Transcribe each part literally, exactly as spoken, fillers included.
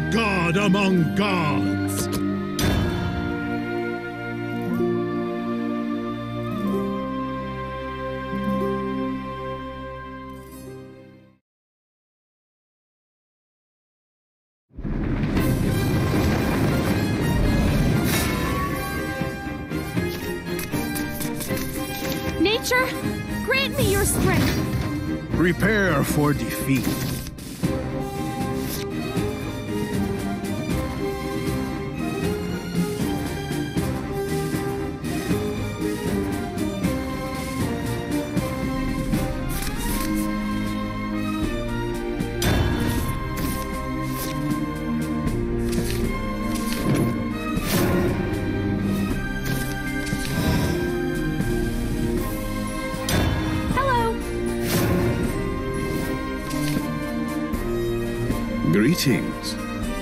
God among gods! Nature, grant me your strength. Prepare for defeat. Greetings.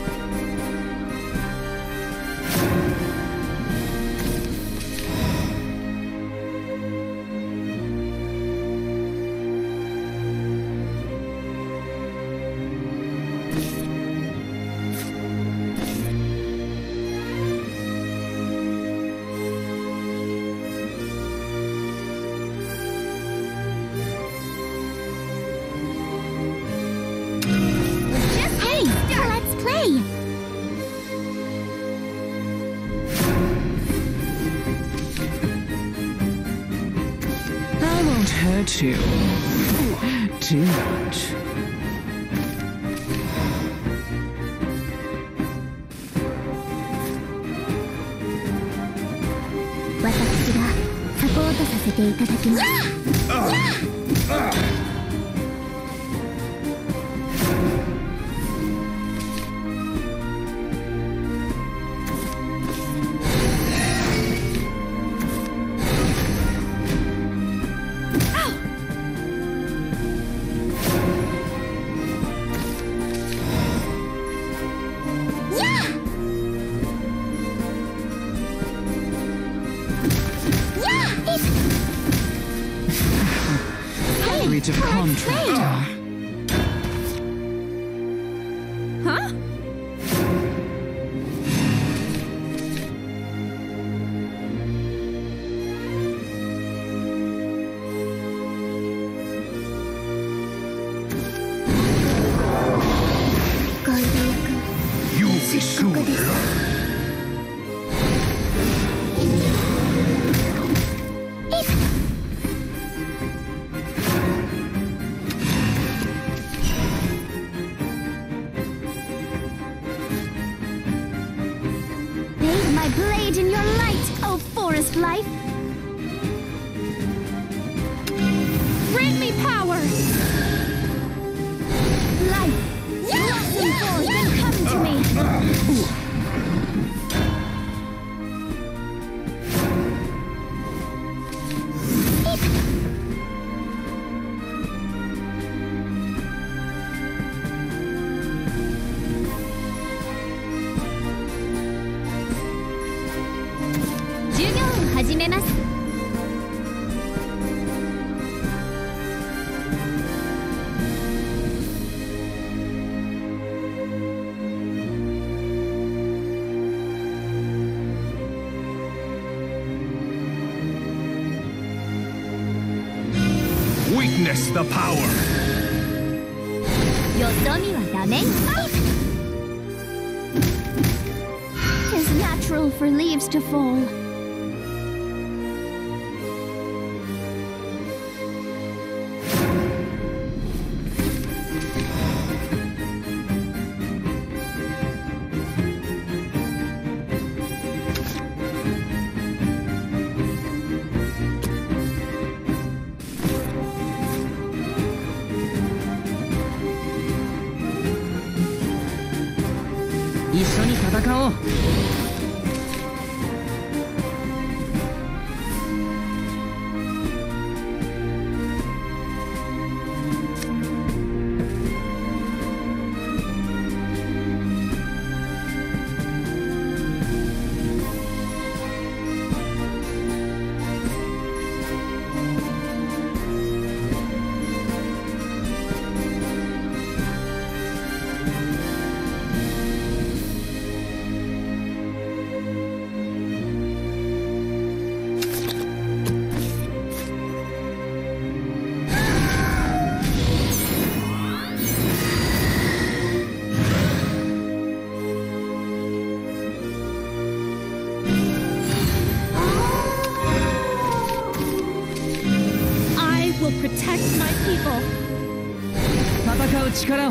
Hurt you too much. Breach of contract. Huh? You will soon learn. My blade in your light, oh forest life! Grant me power! Life! Blossom forth and come to me! Witness the power! Tis natural for leaves to fall. 戦う力を。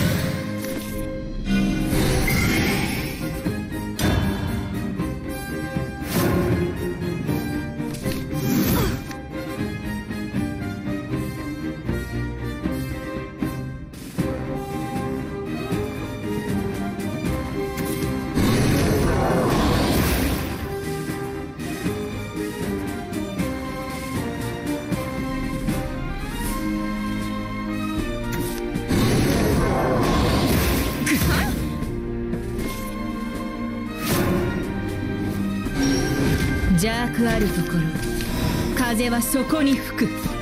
邪悪あるところ、風はそこに吹く。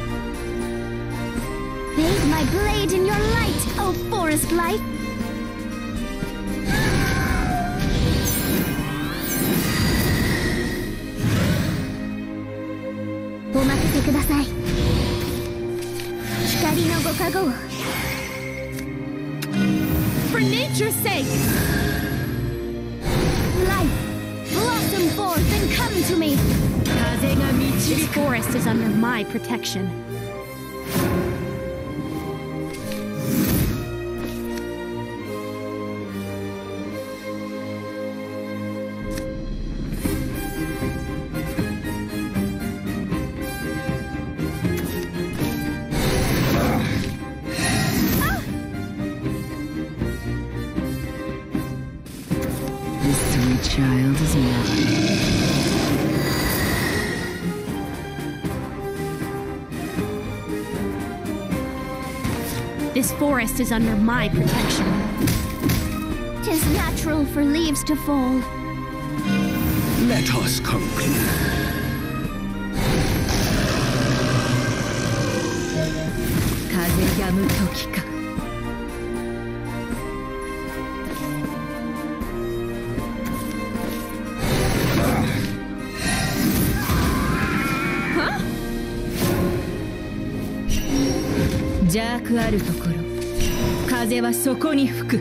Bathe my blade in your light, O forest life! お任せください。光のご加護を。 For nature's sake! Life, blossom forth and come to me! 風が導く。This forest is under my protection. Child is mine. This forest is under my protection. 'Tis natural for leaves to fall. Let us conclude. 風やむ時か。 邪悪あるところ、風はそこに吹く。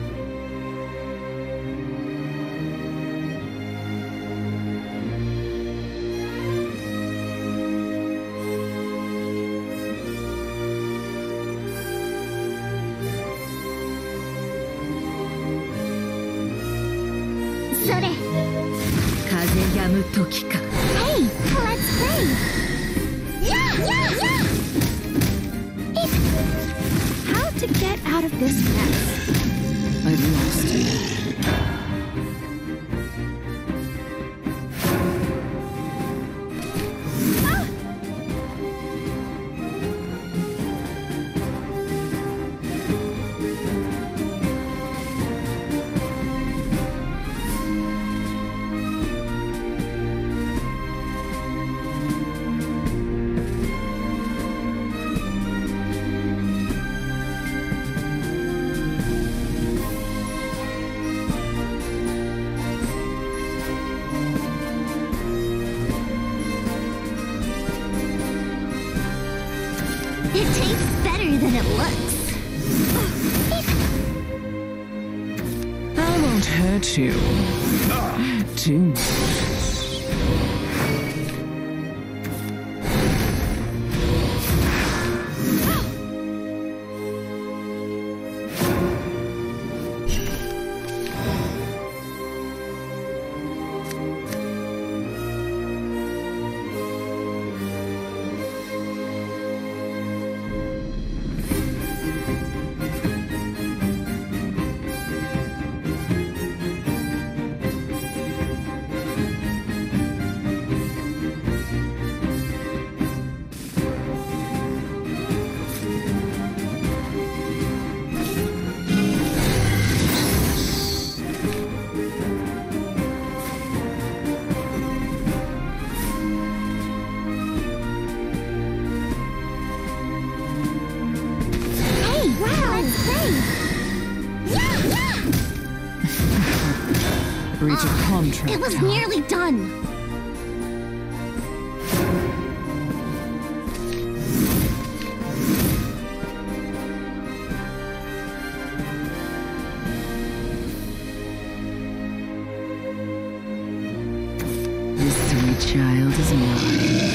それ。 風やむ時か。 Hey, let's play. Yeah, yeah, yeah. How to get out of this mess? I've lost you. It tastes better than it looks. I won't hurt you too much. Breach of contract. It was nearly done. This sweet child is mine.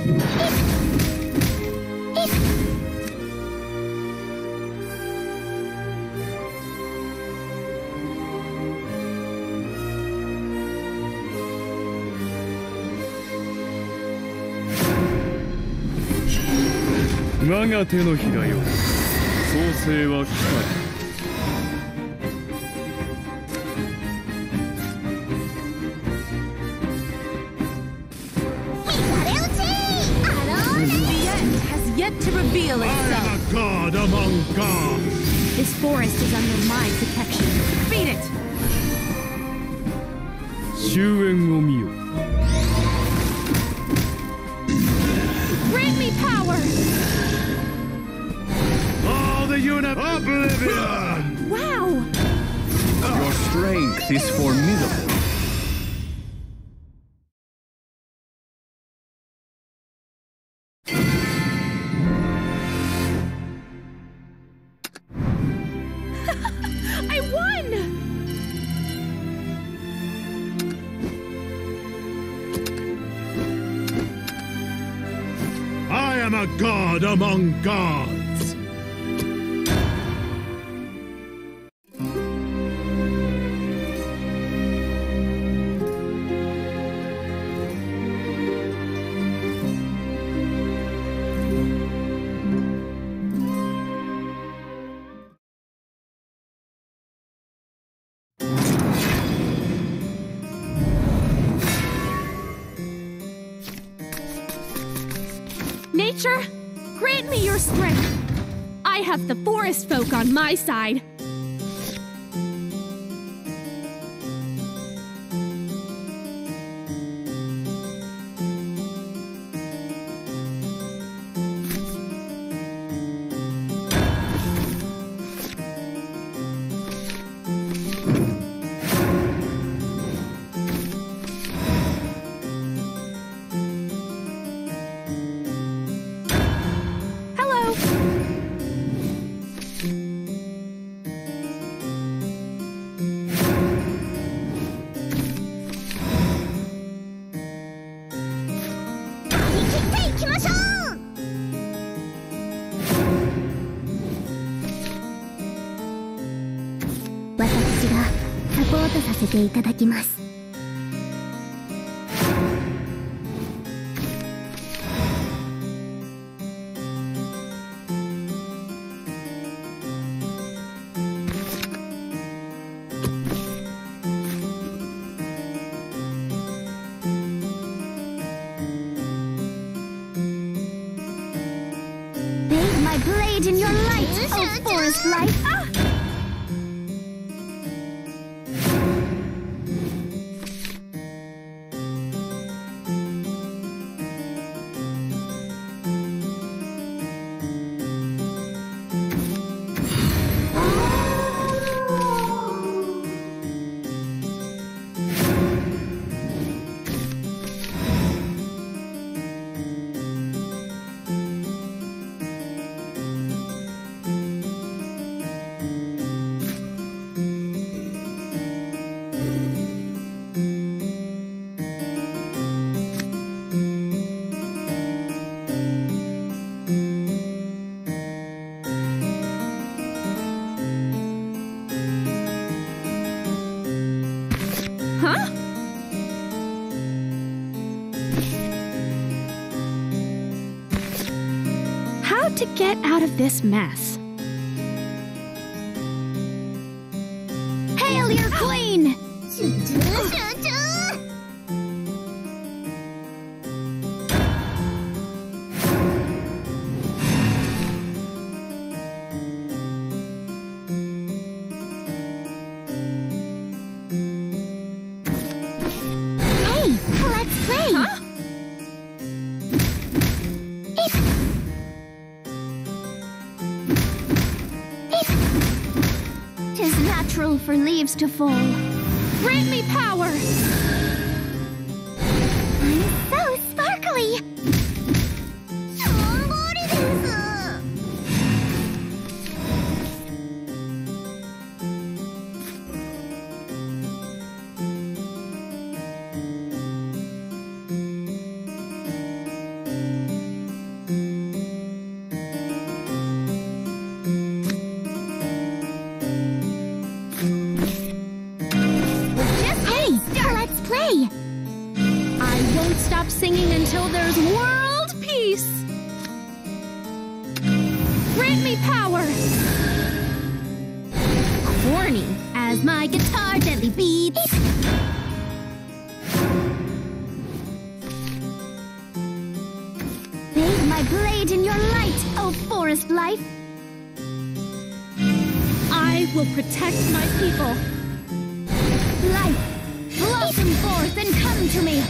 我が手のひらよ、創世は来た。 Yet to reveal itself. I am a god among gods. This forest is under my protection. Beat it. 終焉を見よ。 Grant me power. All the unit oblivion. Wow. Your strength is formidable. I won. I am a god among gods. Nature, grant me your strength. I have the forest folk on my side. Bathe my blade in your light, oh forest life. Ah! Huh? How to get out of this mess? Hail your queen! For leaves to fall. Grant me power! I'm so sparkly! won't stop singing until there's world peace. Grant me power. Corny as my guitar gently beats. Bathe my blade in your light, oh forest life. I will protect my people. Life, blossom forth and come to me.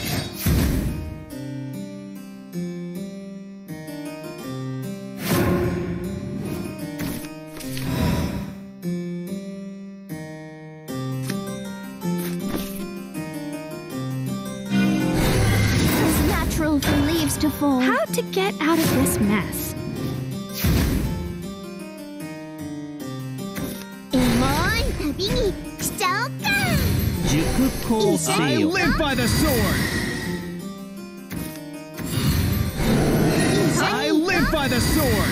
It's natural for leaves to fall. How to get out of this mess? I live by the sword! I live by the sword!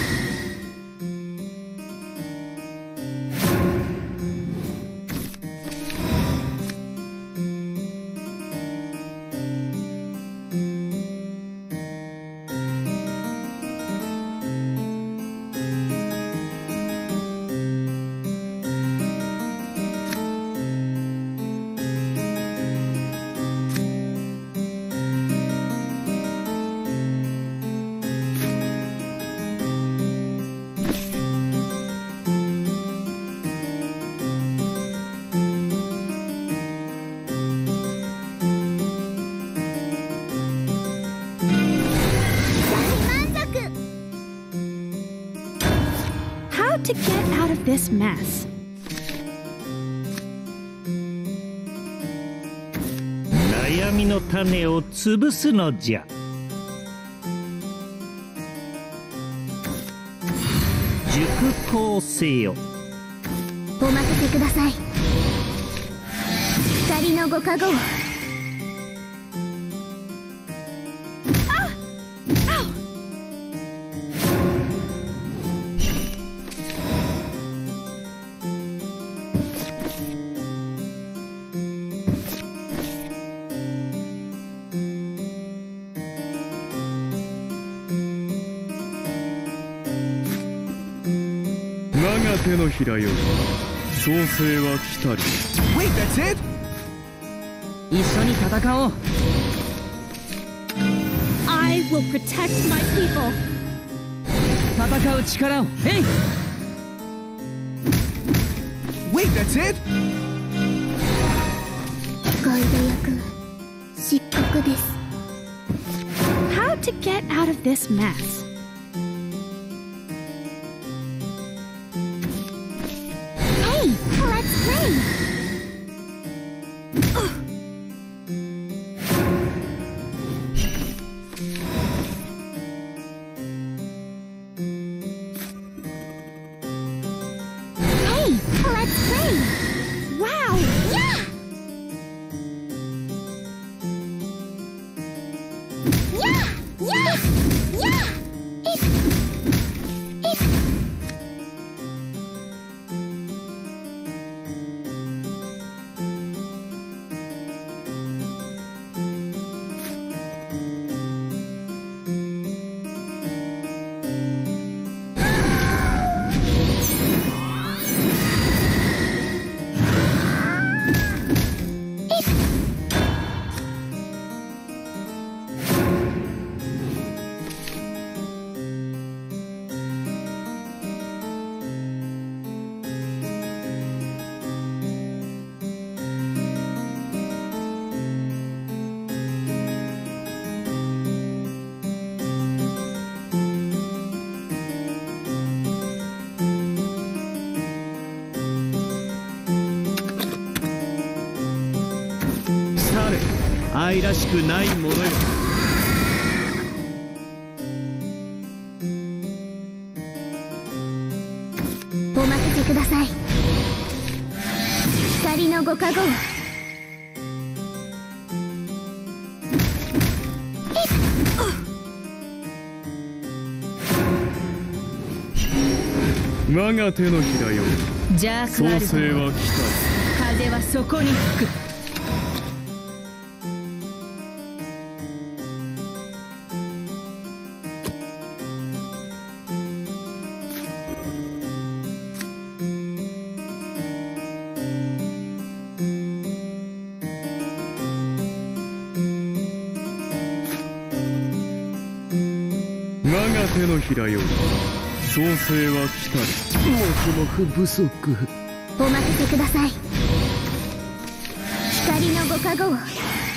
To get out of this mess. 悩みの種を潰すのじゃ。熟考せよ。 お任せください。光のご加護。 我が手のひらより創世は来たり。 Wait, that's it? 一緒に戦おう。 I will protect my people. 戦う力を。えい。 Wait, that's it? ガイド役失格です。 How to get out of this mess? Let's play! Hey, let's play! Wow! Yeah! Yeah! Yeah! Yeah! It... It... され、愛らしくないものよ。 お任せください。光のご加護。 我が手のひらより邪悪ある創世は来たり。 風はそこに吹く。 我が手のひらより創世は来たり。 もふもふ不足。 お任せください。光のご加護を。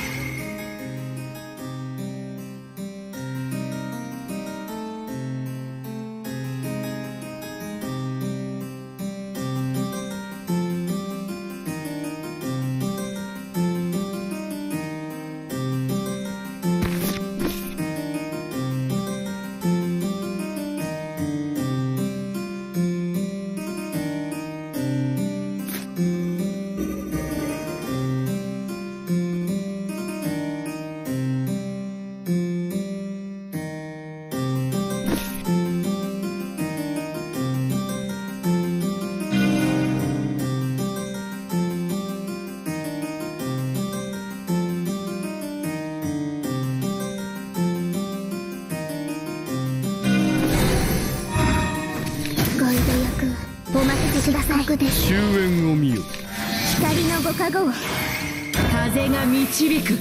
お任せください。終焉を見よ。 光のご加護を。 風が導く。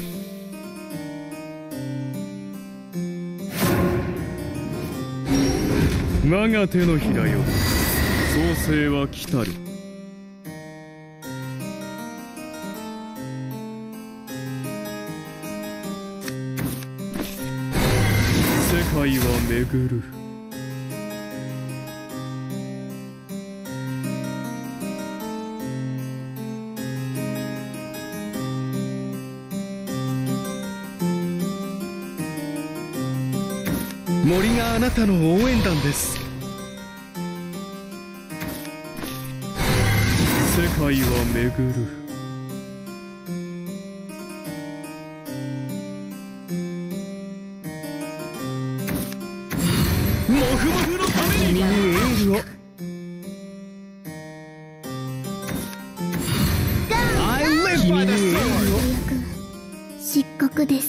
我が手のひらより創世は来たり。世界は巡る。 森があなたの応援団です。 世界は巡る。 モフモフのために君にエールを。 君にエールを。漆黒です。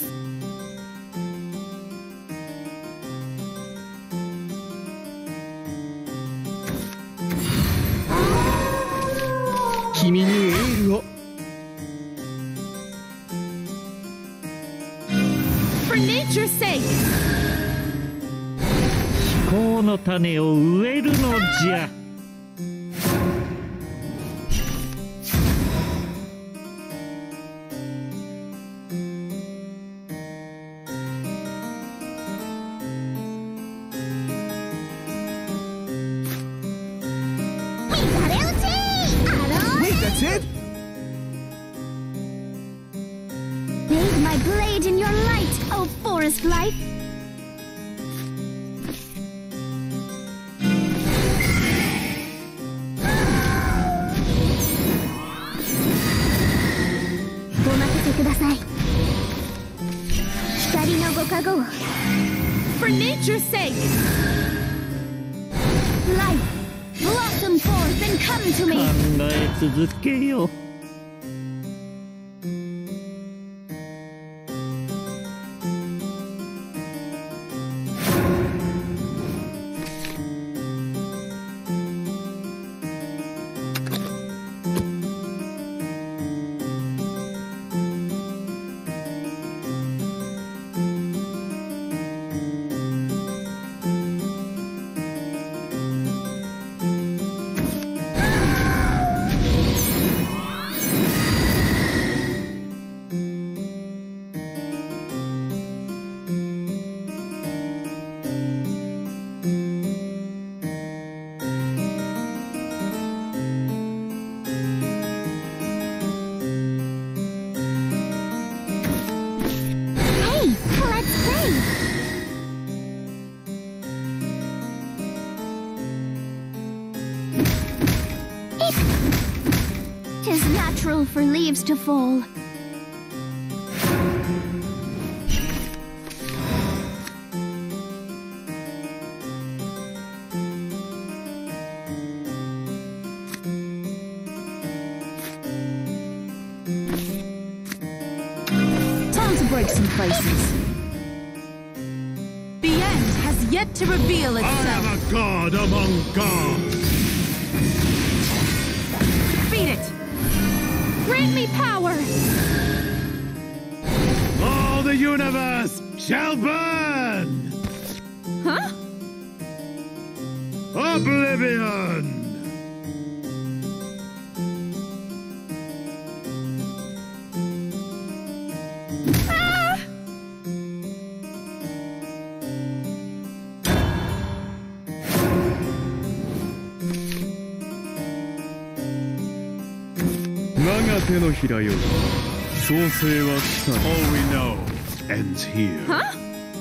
君にエールを。 For nature's sake! 気候の種を植えるのじゃ。 That's it? Bathe my blade in your light, oh forest life! お任せください。光のご加護を。 For nature's sake! Life! Blossom forth and come to me! 考え続けよ。 'Tis natural for leaves to fall. Time to break some faces. The end has yet to reveal I itself. am a god among gods. Beat it! Grant me power! All the universe shall burn! Huh? Oblivion! Ah! 手のひらより創世は来た。 All we know ends here. Huh?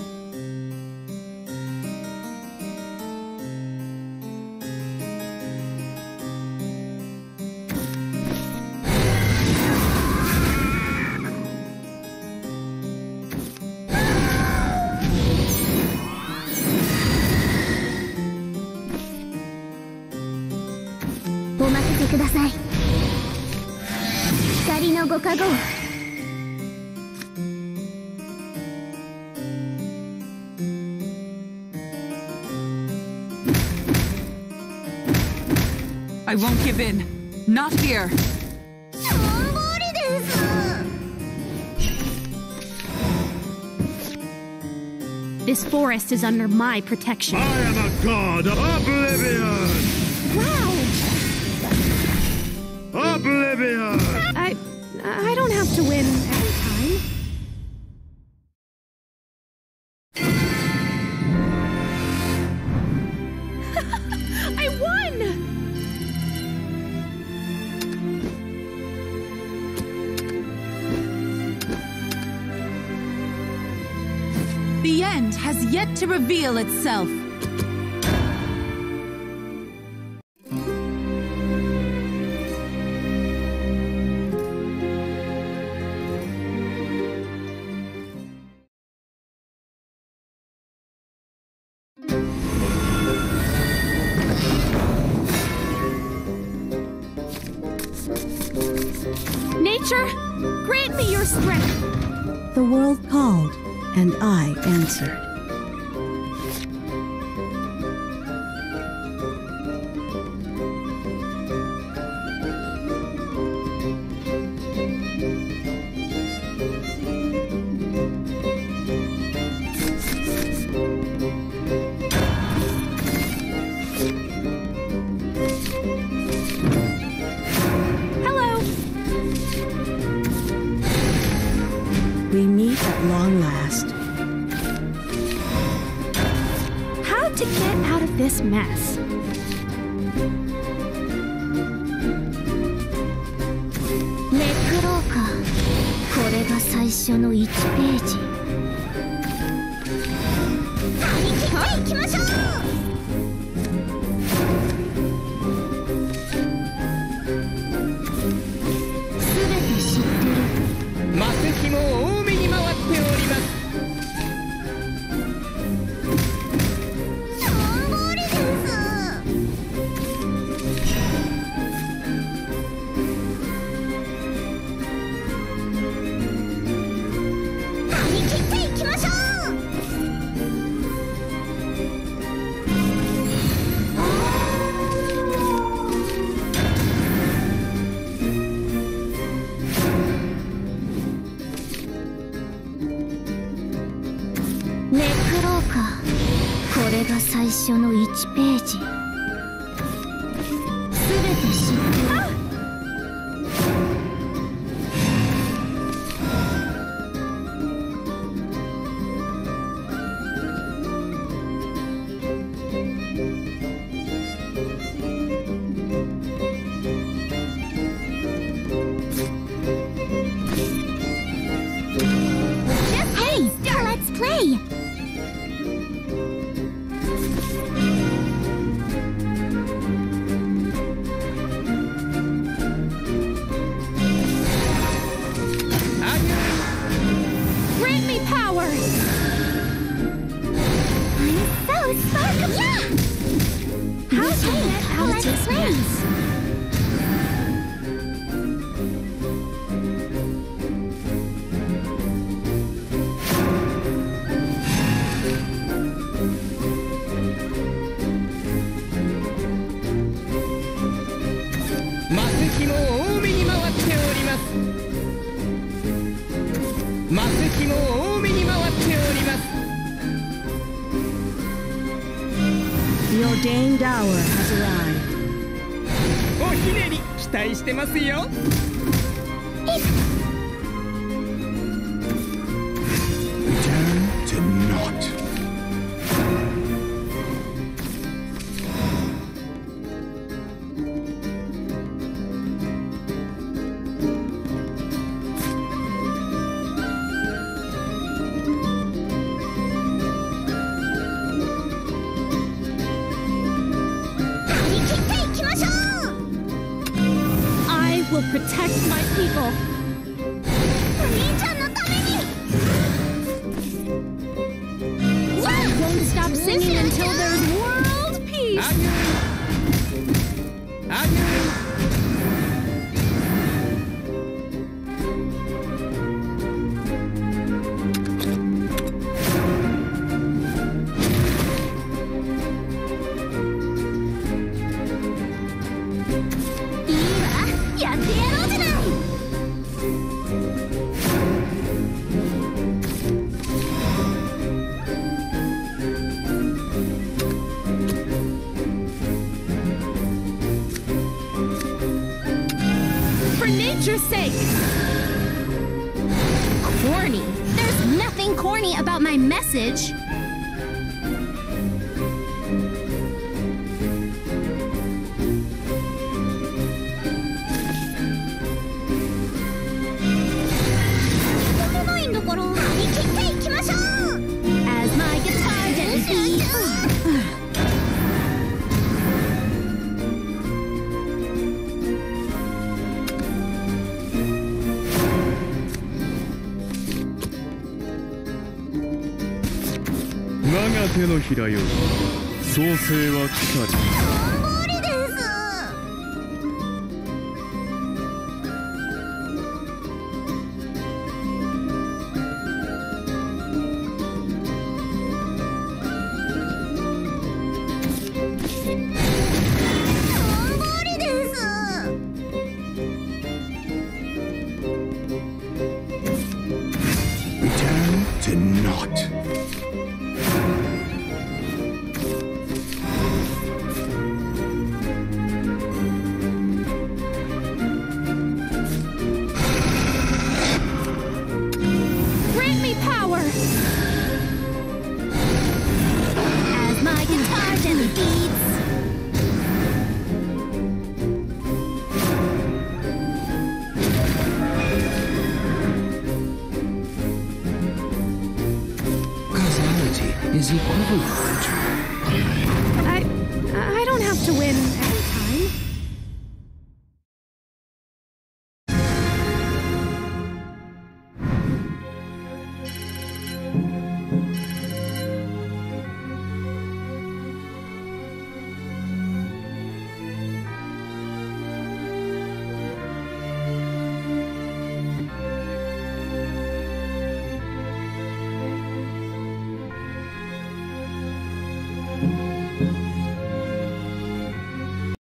I won't give in. Not here. This forest is under my protection. I am a god of Oblivion! Wow! Oblivion! I... I don't have to win every time. I won! The end has yet to reveal itself. Nature, grant me your strength. The world called, and I answered. We meet at long last. How to get out of this mess? Necroka. これが最初のいちページ。張り切っていきましょう。すべて知ってる。 マセキも多めに回っております。 ネクローカ。これが最初のいちページ。すべて知ってる。Hey, let's play. Grant me power! I'm so sparkly! Yeah! How to get out of this mess? ordained hour has arrived. おひねり期待してますよ。 Return to naught. I will protect my people. I won't stop singing until there's world peace. あげるあげるやってやろうじゃない。 For nature's sake. Corny. There's nothing corny about my message. As my guitar gently beats. 我が手のひらより創世は来たり。 Return to naught. Grant me power. As my guitar gently beats. Causality is equivalent. I I don't have to win